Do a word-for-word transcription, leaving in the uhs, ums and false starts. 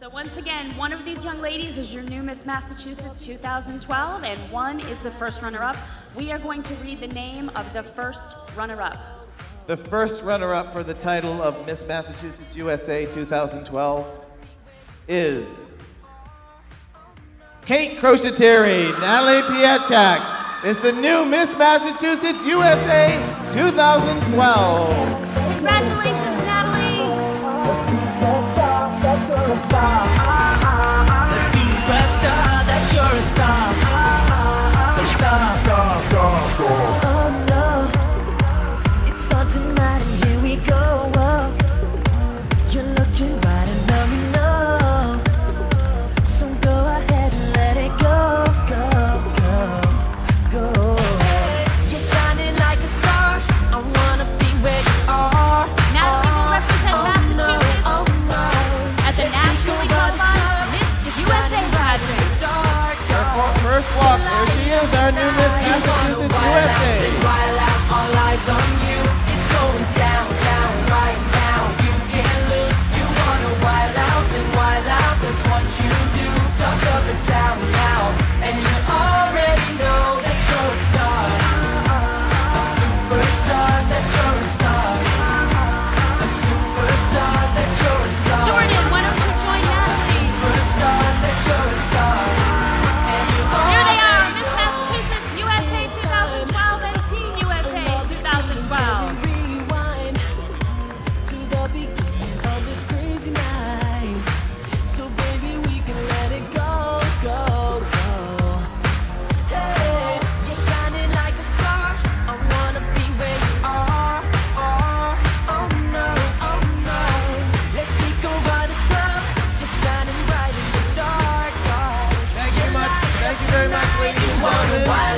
So once again, one of these young ladies is your new Miss Massachusetts two thousand twelve, and one is the first runner-up. We are going to read the name of the first runner-up. The first runner-up for the title of Miss Massachusetts U S A two thousand twelve is Kate Crocheteri. Natalie Pietchak is the new Miss Massachusetts U S A two thousand twelve. Congratulations, Natalie. That you're a star. A star. Star, star, star. Oh no, it's on tonight and here we go. You're looking right and now you know. So go ahead and let it go, go, go, go. You're shining like a star. I wanna be where you are. Natalie will represent Massachusetts oh no, oh no. at the nationally televised Miss U S A pageant. Her first walk, there she is, our new Miss Massachusetts U S A. All eyes on you, it's going down, down right now. You can't lose, you wanna wild out, then wild out, that's what you do. Talk of the town now, and you already know that you're a star. A superstar, that you're a star. A superstar, that you're a star. Jordan, why don't you join Natalie? Superstar, that you're a star. Here they are, Miss Massachusetts U S A two thousand twelve and Teen U S A two thousand twelve. Rewind to the beginning of this crazy night. So baby, we can let it go, go, go. Hey, you're shining like a star. I wanna be where you are. Oh, oh no, oh no. Let's take over this club. You're shining bright in the dark, dark. Thank you much. Thank you very much, ladies and gentlemen.